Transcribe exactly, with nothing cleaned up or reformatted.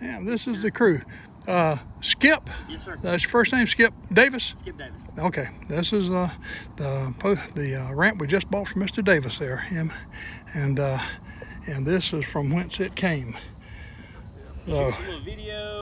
Yeah, this is the crew. Uh, Skip. Yes, sir. That's your first name, Skip Davis? Skip Davis. Okay, this is uh, the the uh, ramp we just bought from Mister Davis there. Him, and uh, and this is from whence it came. So, a little video.